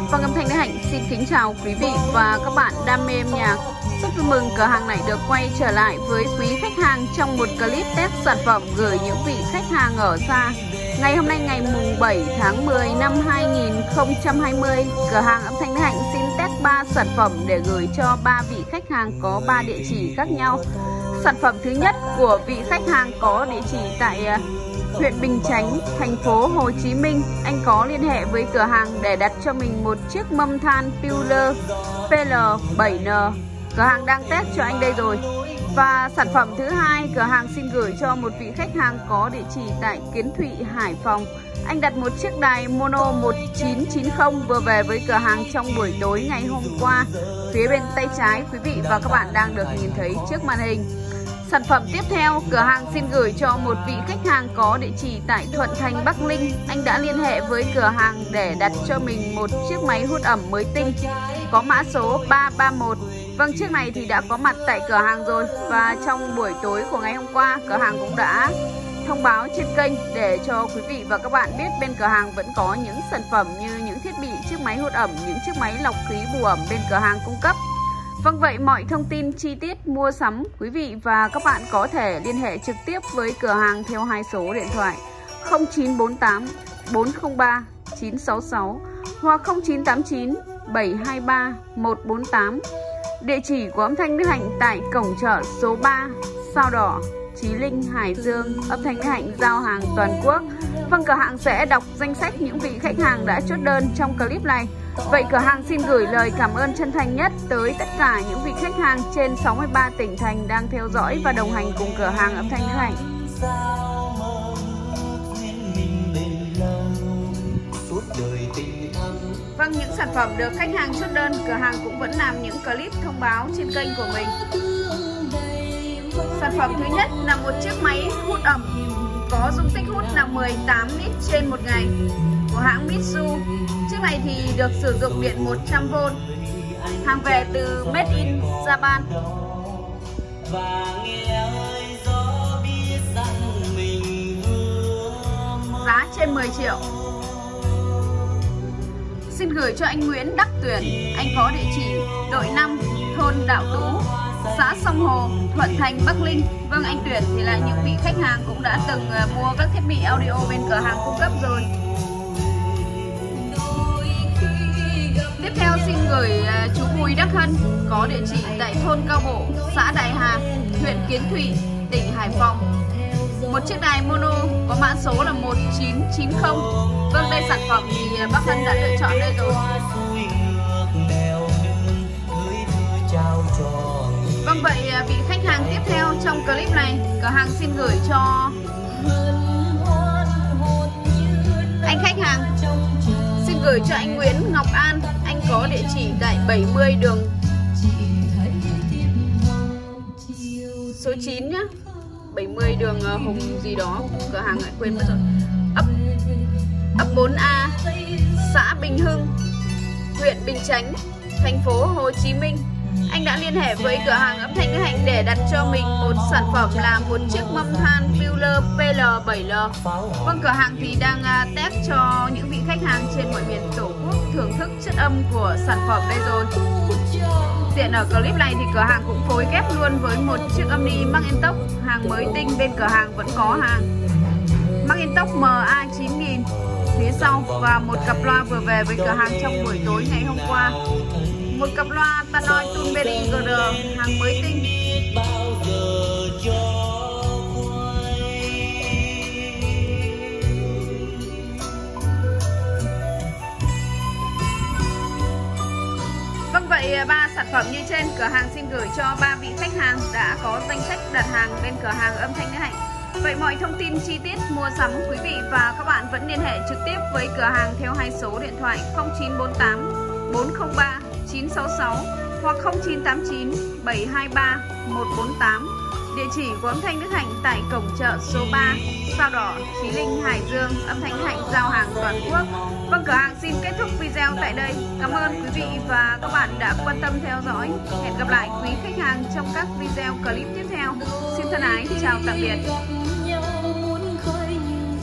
Vâng, âm thanh Đức Hạnh xin kính chào quý vị và các bạn đam mê âm nhạc. Rất vui mừng cửa hàng này được quay trở lại với quý khách hàng trong một clip test sản phẩm gửi những vị khách hàng ở xa. Ngày hôm nay ngày mùng 7 tháng 10 năm 2020, cửa hàng âm thanh Đức Hạnh xin test 3 sản phẩm để gửi cho 3 vị khách hàng có 3 địa chỉ khác nhau. Sản phẩm thứ nhất của vị khách hàng có địa chỉ tại huyện Bình Chánh, thành phố Hồ Chí Minh. Anh có liên hệ với cửa hàng để đặt cho mình một chiếc mâm than Pewler PL7N. Cửa hàng đang test cho anh đây rồi. Và sản phẩm thứ hai, cửa hàng xin gửi cho một vị khách hàng có địa chỉ tại Kiến Thụy, Hải Phòng. Anh đặt một chiếc đài mono 1990 vừa về với cửa hàng trong buổi tối ngày hôm qua. Phía bên tay trái quý vị và các bạn đang được nhìn thấy trước màn hình. Sản phẩm tiếp theo, cửa hàng xin gửi cho một vị khách hàng có địa chỉ tại Thuận Thành, Bắc Ninh. Anh đã liên hệ với cửa hàng để đặt cho mình một chiếc máy hút ẩm mới tinh, có mã số 331. Vâng, chiếc này thì đã có mặt tại cửa hàng rồi. Và trong buổi tối của ngày hôm qua, cửa hàng cũng đã thông báo trên kênh để cho quý vị và các bạn biết bên cửa hàng vẫn có những sản phẩm như những thiết bị chiếc máy hút ẩm, những chiếc máy lọc khí bù ẩm bên cửa hàng cung cấp. Vâng, vậy mọi thông tin chi tiết mua sắm, quý vị và các bạn có thể liên hệ trực tiếp với cửa hàng theo hai số điện thoại 0948 403 966 hoặc 0989 723 148. Địa chỉ của âm thanh Đức Hạnh tại cổng chợ số 3, Sao Đỏ, Chí Linh, Hải Dương. Âm thanh Đức Hạnh giao hàng toàn quốc. Vâng, cửa hàng sẽ đọc danh sách những vị khách hàng đã chốt đơn trong clip này. Vậy cửa hàng xin gửi lời cảm ơn chân thành nhất tới tất cả những vị khách hàng trên 63 tỉnh thành đang theo dõi và đồng hành cùng cửa hàng âm thanh Đức Hạnh. Vâng, những sản phẩm được khách hàng chốt đơn, cửa hàng cũng vẫn làm những clip thông báo trên kênh của mình. Sản phẩm thứ nhất là một chiếc máy hút ẩm có dung tích hút là 18 lít trên một ngày của hãng Mitsu. Chiếc này thì được sử dụng điện 100V, hàng về từ Made in Japan. Giá trên 10 triệu. Xin gửi cho anh Nguyễn Đắc Tuyển. Anh có địa chỉ đội 5, thôn Đạo Tú, xã Sông Hồ, Thuận Thành, Bắc Ninh. Vâng, anh Tuyển thì là những vị khách hàng cũng đã từng mua các thiết bị audio bên cửa hàng cung cấp rồi. Tiếp theo xin gửi chú Bùi Đắc Hân, có địa chỉ tại thôn Cao Bộ, xã Đại Hà, huyện Kiến Thụy, tỉnh Hải Phòng. Một chiếc đài mono có mã số là 1990. Vâng, đây sản phẩm thì bác Hân đã lựa chọn đây rồi. Vâng, vậy vị khách hàng tiếp theo trong clip này, cửa hàng xin gửi cho anh khách hàng. Xin gửi cho anh Nguyễn Ngọc An. Anh có địa chỉ tại 70 đường số 9 nhá, 70 đường Hùng gì đó, cửa hàng lại quên mất rồi. Ấp 4A, xã Bình Hưng, huyện Bình Chánh, thành phố Hồ Chí Minh. Anh đã liên hệ với cửa hàng âm thanh Đức Hạnh để đặt cho mình một sản phẩm là một chiếc mâm than Pewler PL7L. Vâng, cửa hàng thì đang test cho những vị khách hàng trên mọi miền Tổ quốc thưởng thức chất âm của sản phẩm đây rồi. Tiện ở clip này thì cửa hàng cũng phối ghép luôn với một chiếc âm đi Macintosh hàng mới tinh, bên cửa hàng vẫn có hàng Macintosh MA9000 phía sau và một cặp loa vừa về với cửa hàng trong buổi tối ngày hôm qua. Một cặp loa Tannoy Tunberry GR hàng mới tinh. Vâng, vậy 3 sản phẩm như trên, cửa hàng xin gửi cho 3 vị khách hàng đã có danh sách đặt hàng bên cửa hàng âm thanh Đức Hạnh. Vậy mọi thông tin chi tiết mua sắm, quý vị và các bạn vẫn liên hệ trực tiếp với cửa hàng theo hai số điện thoại 0948 403 966 hoặc 0989 723 148. Địa chỉ của âm thanh Đức Hạnh tại cổng chợ số 3, Sao Đỏ, Chí Linh, Hải Dương. Âm thanh Đức Hạnh giao hàng toàn quốc. Vâng, cửa hàng xin kết thúc video tại đây. Cảm ơn quý vị và các bạn đã quan tâm theo dõi. Hẹn gặp lại quý khách hàng trong các video clip tiếp theo. Xin thân ái chào tạm biệt.